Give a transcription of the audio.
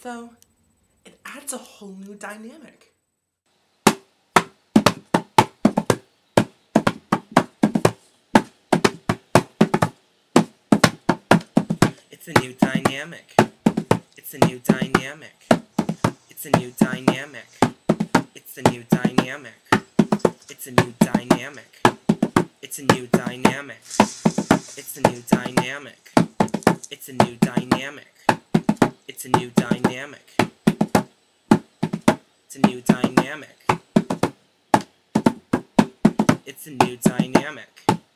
though, it adds a whole new dynamic. It's a new dynamic. It's a new dynamic. It's a new dynamic. It's a new dynamic. It's a new dynamic. It's a new dynamic. It's a new dynamic. It's a new dynamic. It's a new dynamic. It's a new dynamic. It's a new dynamic.